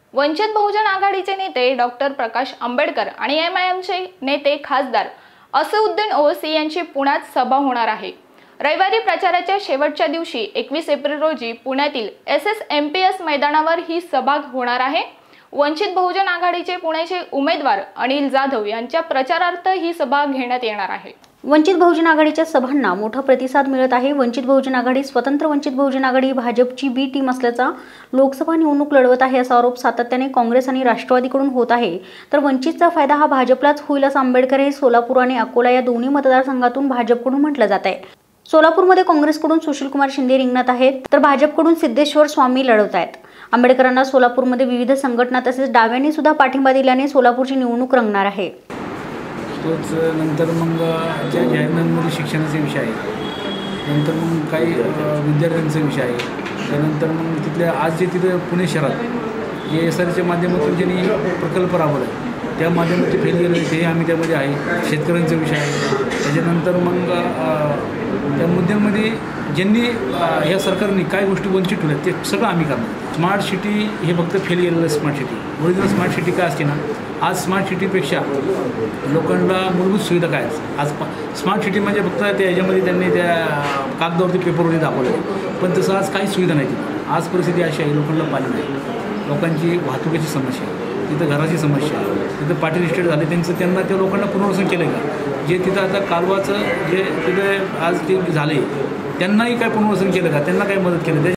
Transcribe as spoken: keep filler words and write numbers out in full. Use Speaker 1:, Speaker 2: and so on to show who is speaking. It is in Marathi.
Speaker 1: वंचित बहुजन आघाडीचे नेते डॉक्टर प्रकाश आंबेडकर आणि एम आय एमचे नेते खासदार असदुद्दीन ओवैसी यांची पुण्यात सभा होणार आहे। रविवारी प्रचाराच्या शेवटच्या दिवशी एकवीस एप्रिल रोजी पुण्यातील S S M P S मैदानावर ही सभा होणार आहे। वंचित बहुजन आघाडीचे पुण्याचे उमेदवार अनिल जाधव यांच्या प्रचारार्थ ही सभा घेण्यात येणार आहे।
Speaker 2: वंचित बहुजन आघाडीच्या सभांना मोठा प्रतिसाद मिळत आहे। वंचित बहुजन आघाडी स्वतंत्र वंचित बहुजन आघाडी भाजपची बी टीम असल्याचा लोकसभा निवडणूक लढवत आहे असा आरोप सातत्याने काँग्रेस आणि राष्ट्रवादीकडून होत आहे। तर वंचितचा फायदा हा भाजपलाच होईल असं आंबेडकर हे सोलापूर आणि अकोला या दोन्ही मतदारसंघातून भाजपकडून म्हटलं जात आहे। सोलापूरमध्ये काँग्रेसकडून सुशीलकुमार शिंदे रिंगणात आहेत, तर भाजपकडून सिद्धेश्वर स्वामी लढवत आहेत। आंबेडकरांना सोलापूरमध्ये विविध संघटना तसेच डाव्यांनी सुद्धा पाठिंबा दिल्याने सोलापूरची निवडणूक रंगणार आहे।
Speaker 3: तोच नंतर मग ज्या जाहिरातींमध्ये शिक्षणाचे विषय आहे, नंतर मग काही विद्यार्थ्यांचा विषय आहे, त्यानंतर मग तिथल्या आज जे तिथे पुणे शहरात जे एस आरच्या माध्यमातून ज्यांनी प्रकल्प राबवला त्या माध्यमातून फेल गेले ते आम्ही त्यामध्ये आहे। शेतकऱ्यांचा विषय आहे, त्याच्यानंतर मग त्या मुद्द्यांमध्ये ज्यांनी ह्या सरकारने काय गोष्टी वंचित ठेवल्या ते सगळं आम्ही करणार। स्मार्ट सिटी हे फक्त फेल गेलेलं smart city, original smart city काय असते ना, आज स्मार्ट सिटीपेक्षा लोकांना मूलभूत सुविधा काय आज स्मार्ट सिटी म्हणजे फक्त त्या ह्याच्यामध्ये त्यांनी त्या कागदावरती पेपरवरती दाखवलं, पण तसं आज काहीच सुविधा नाही तिथं। आज परिस्थिती अशी आहे, लोकांना पाणी नाही, लोकांची वाहतुकीची समस्या आहे, तिथं घराची समस्या आहे, तिथं पाटील इस्टेट झाले त्यांचं त्यांना त्या लोकांना पुनर्वसन केलं का, जे तिथं आता कालवाचं जे तिथे आज ते झाले त्यांनाही काय पुनर्वसन केलं का, त्यांना काय मदत केलं।